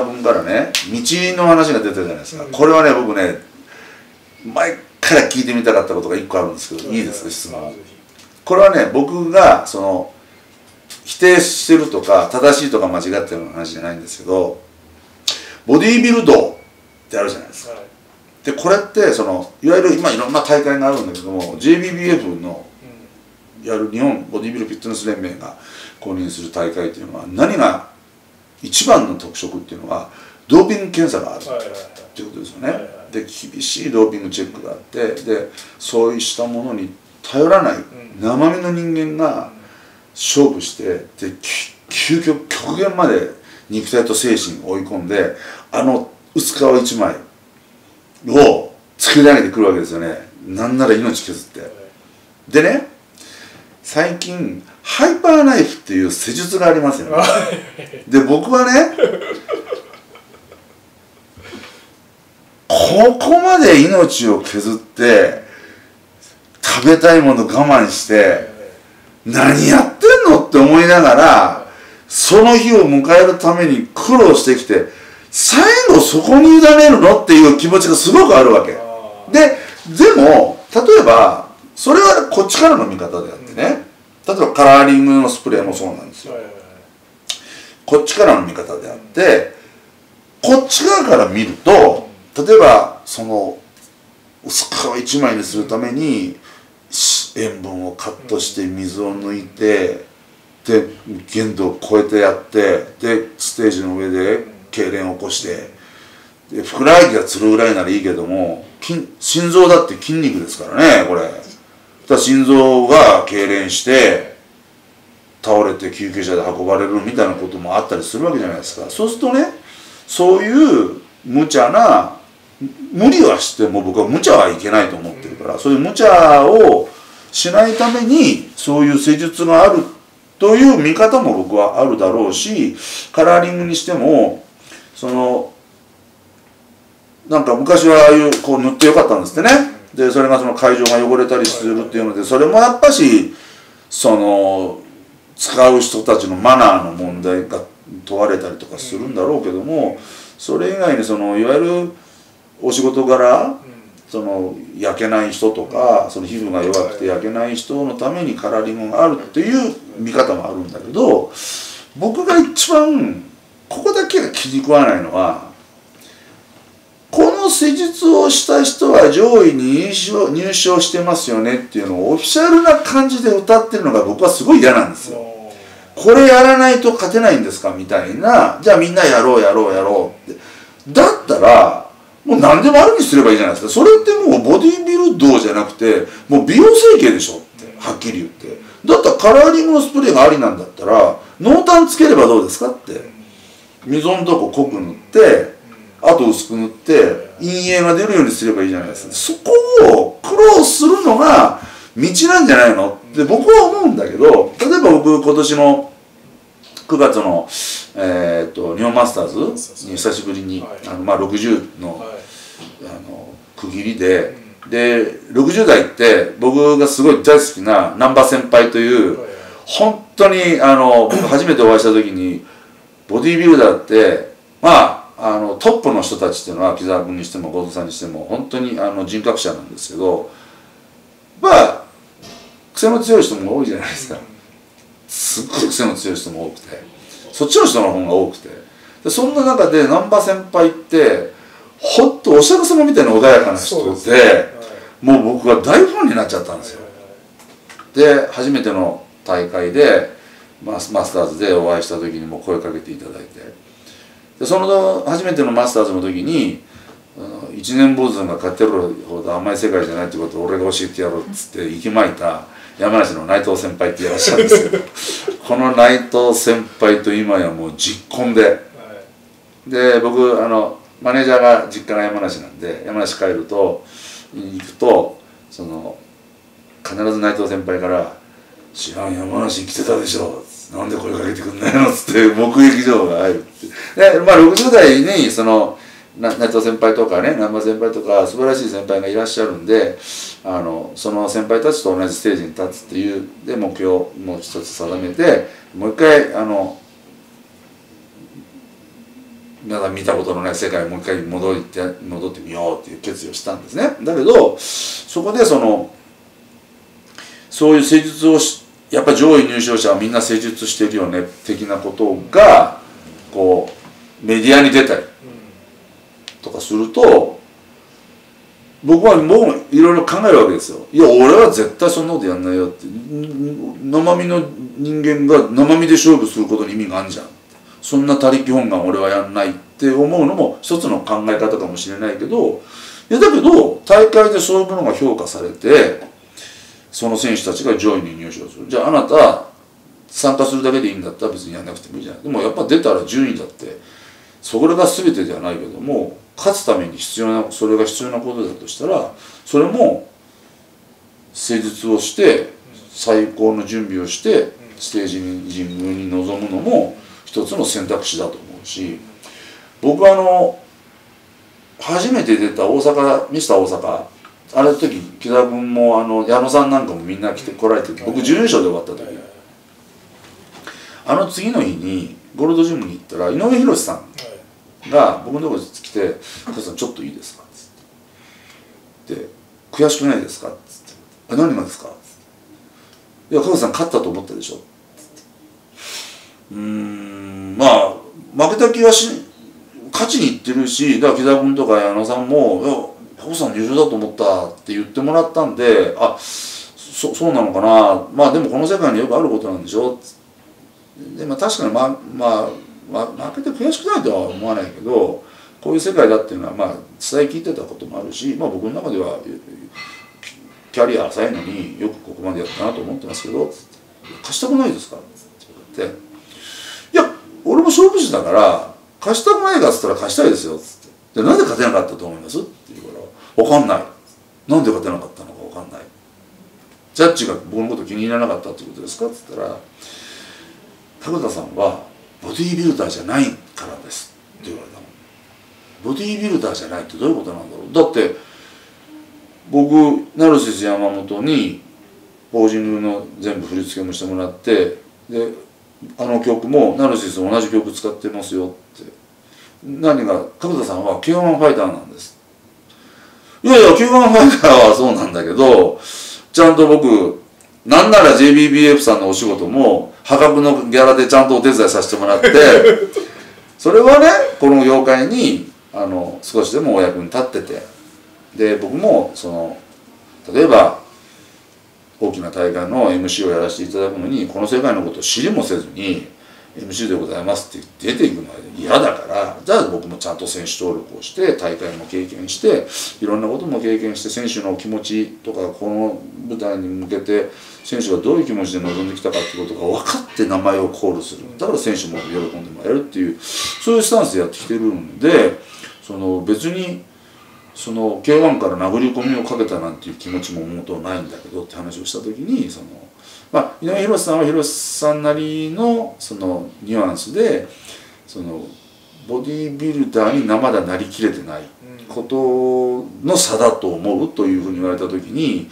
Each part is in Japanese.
君からね道の話が出てるじゃないですか。これはね僕ね前から聞いてみたかったことが1個あるんですけど、いいですか質問。これはね僕がその否定してるとか正しいとか間違ってるような話じゃないんですけど、ボディービルドってあるじゃないですか。でこれってそのいわゆる今いろんな大会があるんだけども JBBF のいわゆる日本ボディビルフィットネス連盟が公認する大会っていうのは何が一番の特色っていうのはドーピング検査があるっていうことですよね。で厳しいドーピングチェックがあって、でそうしたものに頼らない生身の人間が勝負して、で究極極限まで肉体と精神を追い込んで薄皮一枚を作り上げてくるわけですよね。なんなら命削って。でね最近ハイパーナイフっていう施術がありますよね。で僕はねここまで命を削って食べたいもの我慢して何やってんのって思いながらその日を迎えるために苦労してきて、最後そこに委ねるのっていう気持ちがすごくあるわけで。でも例えばそれはこっちからの見方であってね、例えばカラーリングのスプレーもそうなんですよ。こっちからの見方であって、こっち側から見ると例えばその薄皮一枚にするために塩分をカットして水を抜いて、で限度を超えてやって、でステージの上で痙攣を起こして、でふくらはぎがつるぐらいならいいけども心臓だって筋肉ですからね。これだ心臓が痙攣して倒れて救急車で運ばれるみたいなこともあったりするわけじゃないですか。そうするとねそういう無茶な無理はしても僕は無茶はいけないと思ってるから、そういう無茶をしないためにそういう施術があるという見方も僕はあるだろうし、カラーリングにしてもそのなんか昔はああいうこう塗ってよかったんですってね。でそれがその会場が汚れたりするっていうので、それもやっぱしその使う人たちのマナーの問題が問われたりとかするんだろうけども、それ以外にそのいわゆるお仕事柄その焼けない人とかその皮膚が弱くて焼けない人のためにカラーリングがあるっていう見方もあるんだけど、僕が一番ここだけが気に食わないのは、この施術をした人は上位に入賞してますよねっていうのをオフィシャルな感じで歌ってるのが僕はすごい嫌なんですよ。これやらないと勝てないんですかみたいな、じゃあみんなやろうやろうやろうって、だったらもう何でもあるにすればいいじゃないですか。それってもうボディービルドじゃなくてもう美容整形でしょってはっきり言って、だったらカラーリングのスプレーがありなんだったら濃淡つければどうですかって、溝のとこ濃く塗ってあと薄く塗って陰影が出るようにすればいいじゃないですか。そこを苦労するのが道なんじゃないのって僕は思うんだけど、例えば僕今年の9月の、日本マスターズに久しぶりに、60の、区切りで、で60代って僕がすごい大好きな難波先輩という本当に僕初めてお会いした時にボディービルダーってトップの人たちっていうのは木澤君にしても後藤さんにしても本当に人格者なんですけど、癖の強い人も多いじゃないですか。すっごい癖の強い人も多くて、そっちの人の方が多くて、でそんな中で難波先輩ってほんとお釈迦様みたいな穏やかな人で、もう僕は大ファンになっちゃったんですよ。で初めての大会でマスターズでお会いした時にも声かけていただいて、でその初めてのマスターズの時に一年坊主が勝てるほど甘い世界じゃないってことを俺が教えてやろうっつって息巻いた山梨の内藤先輩っていらっしゃるんですけどこの内藤先輩と今やもう実婚で、で僕マネージャーが実家が山梨なんで、山梨帰ると行くと必ず内藤先輩から「知らん山梨に来てたでしょ」なんで声かけてくんないのっつって目撃情報が入るって。で60代に内藤先輩とかね難波先輩とか素晴らしい先輩がいらっしゃるんで、その先輩たちと同じステージに立つっていうで目標も一つ定めて、もう一回まだ見たことのない世界にもう一回戻ってみようっていう決意をしたんですね。だけどそこでそういう施術をやっぱり上位入賞者はみんな施術してるよね的なことがこうメディアに出たりとかすると、僕もいろいろ考えるわけですよ。いや俺は絶対そんなことやんないよって、生身の人間が生身で勝負することに意味があるじゃん、そんな他力本願俺はやんないって思うのも一つの考え方かもしれないけど、いやだけど大会でそういうものが評価されてその選手たちが上位に入賞する。じゃああなた参加するだけでいいんだったら別にやんなくてもいいじゃない。でもやっぱ出たら順位だってそれが全てではないけども、勝つためにそれが必要なことだとしたら、それも施術をして最高の準備をしてステージに神宮に臨むのも一つの選択肢だと思うし、僕は初めて出たミスター大阪、あれの時木田君も矢野さんなんかもみんな来られてて、僕準優勝で終わった時、次の日にゴールドジムに行ったら井上博さんが僕のところに来て「加藤さんちょっといいですか?」っつって「悔しくないですか?」っつって「何がですか?」っつって「いや加藤さん勝ったと思ったでしょ」っつってまあ負けた気は勝ちにいってるし、だから木田君とか矢野さんも「いや加藤さん優勝だと思った」って言ってもらったんで、そうなのかな、まあでもこの世界によくあることなんでしょっつって。で確かに負けて悔しくないとは思わないけど、こういう世界だっていうのは伝え聞いてたこともあるし、僕の中ではキャリア浅いのによくここまでやったなと思ってますけど、貸したくないですかって言って、いや俺も勝負師だから貸したくないかっつったら貸したいですよっつって、でなんで勝てなかったと思いますって言うから分かんない、なんで勝てなかったのか分かんない、ジャッジが僕のこと気に入らなかったってことですかって言ったら、角田さんはボディービルダーじゃないからですって言われたの。ボディービルダーじゃないってどういうことなんだろう。だって僕ナルシス山本にポージングの全部振り付けもしてもらって、で曲もナルシス同じ曲使ってますよって。何が角田さんはK1ファイターなんです。いやいやK1ファイターはそうなんだけど、ちゃんと僕なんなら JBBF さんのお仕事も破格のギャラでちゃんとお手伝いさせてもらってそれはねこの業界に少しでもお役に立ってて、で僕も例えば大きな大会の MC をやらせていただくのにこの世界のことを知りもせずに MC でございますって出ていくのは嫌だから、じゃあ僕もちゃんと選手登録をして大会も経験していろんなことも経験して、選手の気持ちとかこの舞台に向けて選手がどういう気持ちで臨んできたかっていうことが分かって名前をコールする。だから選手も喜んでもらえるっていう、そういうスタンスでやってきてるんで、別にK1 から殴り込みをかけたなんていう気持ちも本当はないんだけどって話をした時に、井上博さんは博さんなりのニュアンスでボディービルダーにまだなりきれてないことの差だと思うというふうに言われた時に、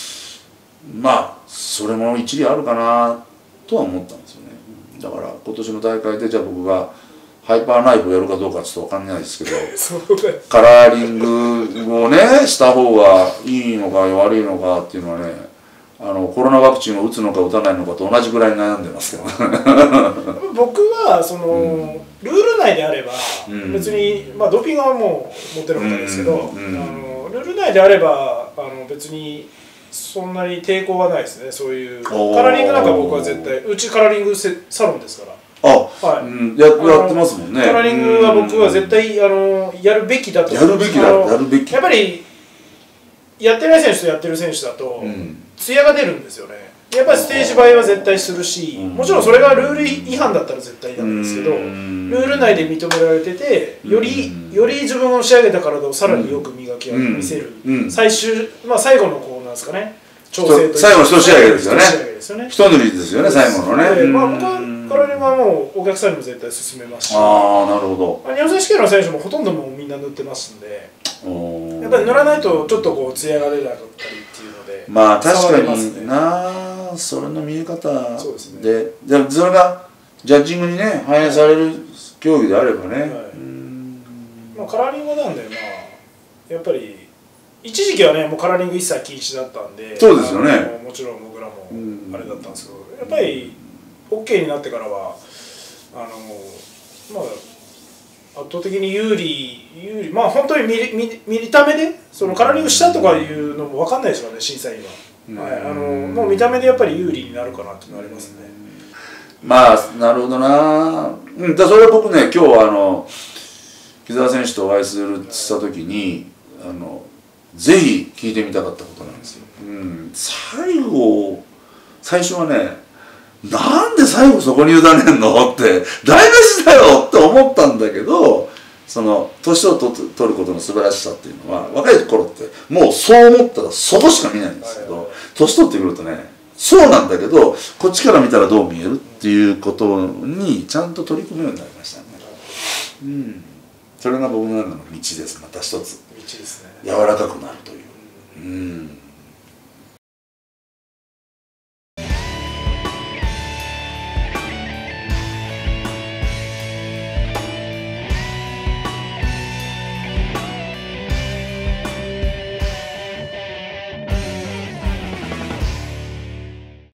それも一理あるかなとは思ったんですよね。だから今年の大会でじゃあ僕がハイパーナイフをやるかどうかちょっと分かんないですけどカラーリングをねした方がいいのか悪いのかっていうのはね、コロナワクチンを打つのか打たないのかと同じぐらい悩んでますけど僕はルール内であれば、別にドーピングはもう持ってるわけですけど、ルール内であれば別にそんなに抵抗はないですね。そういうカラーリングなんか僕は絶対、うちカラーリングサロンですから。やってますもんね。カラーリングは僕は絶対やるべきだと思う。やっぱりやってない選手とやってる選手だと艶が出るんですよね。やっぱりステージ映えは絶対するし、もちろんそれがルール違反だったら絶対ダメですけど、ルール内で認められてて、より自分を仕上げた体をさらによく磨き見せる、最後のこうなんですかね、調整と最後の一仕上げですよね。一塗りですよね、最後のね。 僕はカラーリングはもうお客さんにも絶対勧めますし、 なるほど。 日本選手権の選手もほとんどもうみんな塗ってますんで、やっぱり塗らないとちょっとこう艶が出なかったりっていうので、 確かにな、それの見え方で、それがジャッジングにね反映される競技であればね。 まあ、カラーリングなんで、まあ、やっぱり一時期はねもうカラーリング一切禁止だったんで、 そうですよね。 もちろん僕らもあれだったんですけど、やっぱり OK になってからはまあ圧倒的に有利、まあ本当に見た目でそのカラーリングしたとかいうのも分かんないですからね、審査員は。はい、もう見た目でやっぱり有利になるかなっていうのがありますね。 まあなるほどな。だそれは僕ね、今日は木澤選手とお会いした時にぜひ聞いてみたかったことなんですよ。最初はね、なんで最後そこに委ねんのって台無しだよって思ったんだけど、その年を取ることの素晴らしさっていうのは、若い頃ってもうそう思ったらそこしか見ないんですけど、年取ってくるとね、そうなんだけどこっちから見たらどう見えるっていうことにちゃんと取り組むようになりましたね。それが僕の中の道です。また一つ道ですね。 柔らかくなるという。